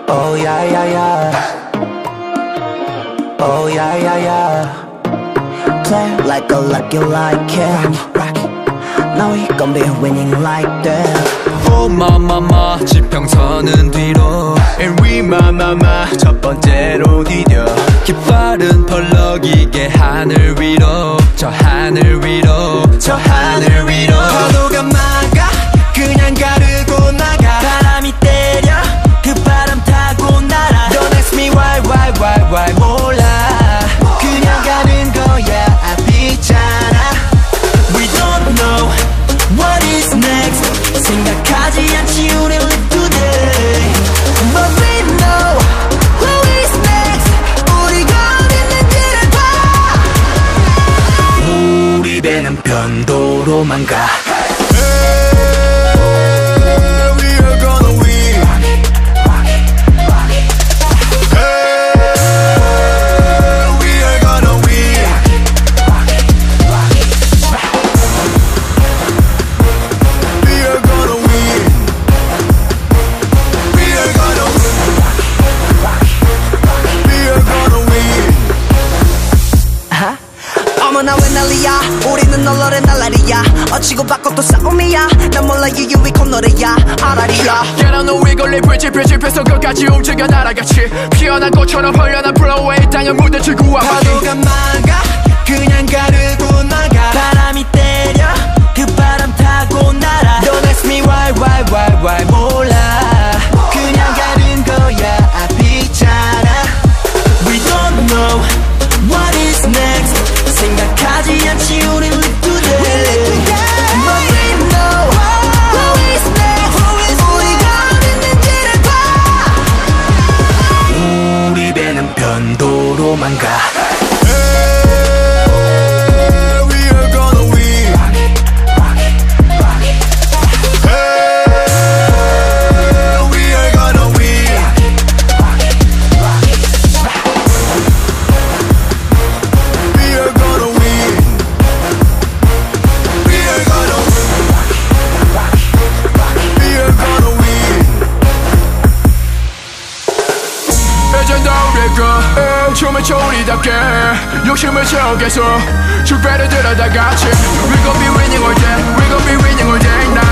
Oh yeah, yeah, yeah. Oh yeah, yeah, yeah. Play like a lucky like him. Now we gon' be winning like that. Oh 마마마 지평선은 뒤로 And we 마마마 첫 번째로 디뎌. 깃발은 펄럭이게 하늘 위로 저 하늘 위로 저 하늘 위로 파도가 막아 그냥 가르고 나가. 바람이 때려 그 바람 타고 날아. Don't ask me why 몰라. 그냥 가는 거야 앞이잖아. We don't know what is next. 생각하지 않지 우리 live today. But we know who is next. 우리가 어디 있는지를 봐. 우리 배는 편도로만 가. 어머나 왜 난리야 우리는 널널해 날라리야 어치고 바꿔도 싸움이야 난 몰라 유유히 콧노래야 아라리야 Get on the wiggle 립 펼쳐서 끝까지 움직여 나라같이 피어난 꽃처럼 헐려난 브로웨이 땅을 무대칠 구와 파도가 막아 그냥 가르고 나가. 바람이 때려 그 바람 타고 날아. Don't ask me why 몰라. 그냥 가는 거야 앞이잖아. We don't know what is next. 생각하지 않지 우리 live today. But we know who is next. 우리가 어디 있는지를 봐. 우리 배는 편도로만 가. 춤을 춰 우리답게 욕심을 채워 계속 주변을 들어 다 같이 We gon' be winning all day We gon' be winning all day now